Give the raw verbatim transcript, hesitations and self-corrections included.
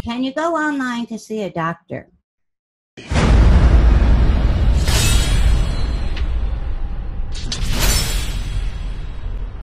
can you go online to see a doctor?